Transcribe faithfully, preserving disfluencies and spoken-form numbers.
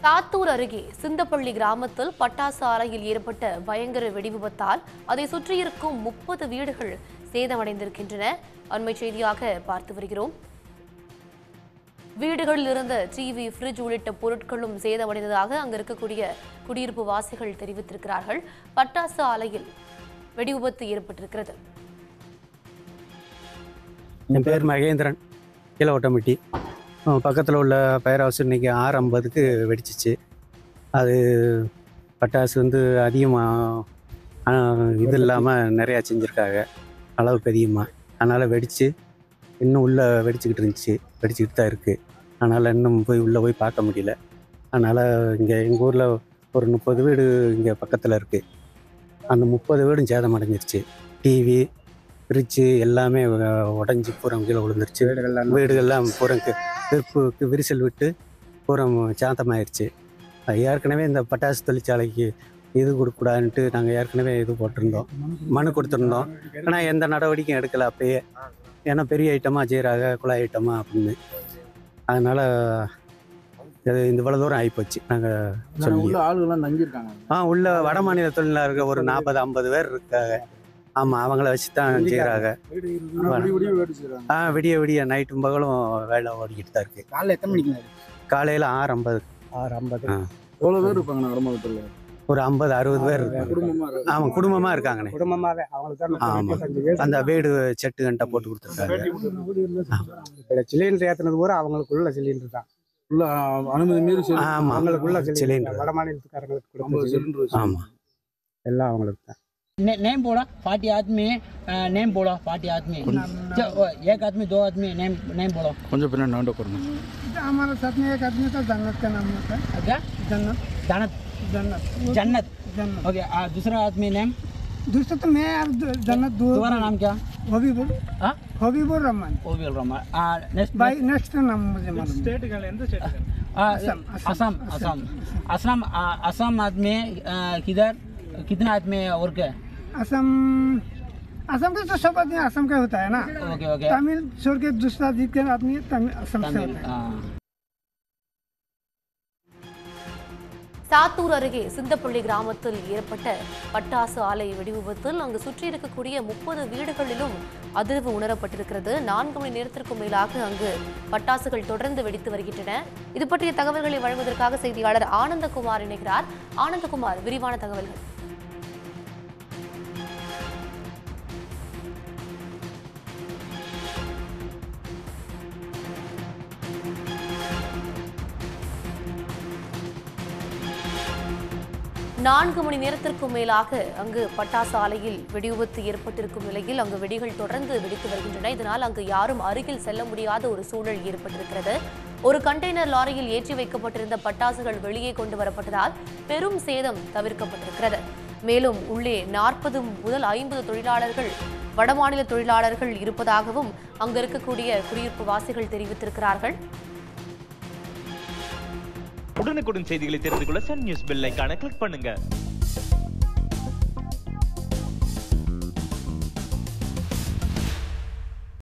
சாத்தூர் அருகே சிந்தப்பள்ளி கிராமத்தில் பட்டாசு ஆலையில் ஏற்பட்ட பயங்கர வெடிவிபத்தால் அதை சுற்றியிருக்கும் முப்பது வீடுகள் சேதமடைந்திருக்கின்றன. அண்மை செய்தியாக பார்த்து வருகிறோம். வீடுகளில் இருந்த டிவி, ஃப்ரிட்ஜ் உள்ளிட்ட பொருட்களும் சேதமடைந்ததாக அங்கு இருக்கக்கூடிய குடியிருப்பு வாசிகள் தெரிவித்திருக்கிறார்கள். பட்டாசு ஆலையில் வெடி விபத்து ஏற்பட்டிருக்கிறது. என் பேர் மகேந்திரன், கீழவட்டம்பட்டி. பக்கத்தில் உள்ள ஃபயர் ஹவுஸ் இன்றைக்கி ஆறு ஐம்பதுக்கு வெடிச்சிச்சு. அது பட்டாசு வந்து அதிகமாக இது இல்லாமல் நிறையா செஞ்சுருக்காங்க, அளவுக்கு அதிகமாக. அதனால் வெடித்து இன்னும் உள்ளே வெடிச்சுக்கிட்டு இருந்துச்சு, வெடிச்சுக்கிட்டு தான் இருக்குது. அதனால் இன்னும் போய் உள்ளே போய் பார்க்க முடியல. அதனால் இங்கே எங்கள் ஊரில் ஒரு முப்பது வீடு இங்கே பக்கத்தில் இருக்குது. அந்த முப்பது வீடும் சேதம் அடைஞ்சிருச்சு. டிவி, ஃப்ரிட்ஜு எல்லாமே உடஞ்சி பூரம் கீழே விழுந்துருச்சு. வீடுகள்லாம் பூரம் வெறுப்புக்கு விரிசல் விட்டு பூரம் சாந்தமாயிருச்சு. ஏற்கனவே இந்த பட்டாசு தொழிற்சாலைக்கு இது கொடுக்கூடாதுன்ட்டு நாங்கள் ஏற்கனவே இது போட்டிருந்தோம், மனு கொடுத்துருந்தோம். ஆனால் எந்த நடவடிக்கையும் எடுக்கலை அப்பயே. ஏன்னா பெரிய ஐட்டமாக செய்கிறாங்க, குழாய் ஐட்டமாக அப்படின்னு. அதனால் இந்த இவ்வளோ தூரம் ஆகிப்போச்சு. நாங்கள் சொல்லி ஆளுகள்லாம் தங்கியிருக்காங்க. ஆ உள்ள வட மாநில தொழிலாளர் இருக்க ஒரு நாற்பது ஐம்பது பேர் இருக்காங்க. ஆமாம், அவங்கள வச்சு தான் செய்கிறாங்க. ஆ விடிய விடிய நைட்டும் பகலும் வேலை ஓடிக்கிட்டு தான் இருக்குது. காலையில் எத்தனை மணிக்கு? காலையில் ஆறு ஐம்பது ஆறு ஐம்பது ஆ எவ்வளோ பேர் இருப்பாங்க வடமாநிலத்தில்? ஒரு ஐம்பது அறுபது பேர் இருக்காங்க. குடும்பமாக? ஆமாம், குடும்பமாக இருக்காங்கண்ணே. குடும்பமாகவே அவங்களுக்கு. ஆமாம், அந்த வீடு செட்டு கண்டை போட்டு கொடுத்துருக்காங்க. சிலிண்டர் ஏற்றினது பூரா அவங்களுக்குள்ள சிலிண்டர் தான். உள்ள அனுமதி மீறி. ஆமாம், அவங்களுக்குள்ள சிலிண்டர் வட மாநிலத்துக்காரங்களுக்கு. ஆமாம், எல்லாம் அவங்களுக்கு தான். ने, नेम बोला पार्टी आदमी नेम बोला पार्टी आदमी एक आदमी दो आदमी नेम नेम बोला கொஞ்சம் பின்னாடி नाम करना। हमारे साथ में एक आदमी था, जन्नत का नाम होता है। क्या? जन्नत जन्नत जन्नत जन्नत जन्नत ओके। दूसरा आदमी नेम? दूसरा तो मैं और जन्नत दो। तुम्हारा नाम क्या? हबीबुर हाँ, हबीबुर रहमान। ओबील रहमान। नेक्स्ट भाई नेक्स्ट नाम मुझे मालूम। स्टेट का लेंदे स्टेट असम असम असम असम असम आदमी किधर कितना आदमी और क्या? असम असम का तो सब आदमी असम का होता है ना। Okay okay. तमिल छोड़ के दूसरा जितने आदमी तमिल असम से होता है। சாத்தூர் அருகே சிந்தப்பள்ளி கிராமத்தில் ஏற்பட்ட பட்டாசு ஆலை வெடி விபத்தில் அங்கு சுற்றி இருக்கக்கூடிய முப்பது வீடுகளிலும் அதிர்வு உணரப்பட்டிருக்கிறது. நான்கு மணி நேரத்திற்கும் மேலாக அங்கு பட்டாசுகள் தொடர்ந்து வெடித்து வருகின்றன. இது பற்றிய தகவல்களை வழங்குவதற்காக செய்தியாளர் ஆனந்தகுமார் இணைகிறார். ஆனந்தகுமார், விரிவான தகவல்கள். நான்கு மணி நேரத்திற்கும் மேலாக அங்கு பட்டாசு ஆலையில் வெடி விபத்து ஏற்பட்டிருக்கும் நிலையில் அங்கு வெடிகள் தொடர்ந்து வெடித்து வருகின்றன. இதனால் அங்கு யாரும் அருகில் செல்ல முடியாத ஒரு சூழல் ஏற்பட்டிருக்கிறது. ஒரு கண்டெய்னர் லாரியில் ஏற்றி வைக்கப்பட்டிருந்த பட்டாசுகள் வெளியே கொண்டு வரப்பட்டதால் பெரும் சேதம் தவிர்க்கப்பட்டிருக்கிறது. மேலும் உள்ளே நாற்பது முதல் ஐம்பது தொழிலாளர்கள், வடமாநில தொழிலாளர்கள் இருப்பதாகவும் அங்கு இருக்கக்கூடிய குடியிருப்பு வாசிகள் தெரிவித்திருக்கிறார்கள். உடனுக்குடன் செய்திகளை தெரிந்து கொள்ள சன் நியூஸ் பெல் ஐகானை கிளிக் பண்ணுங்க.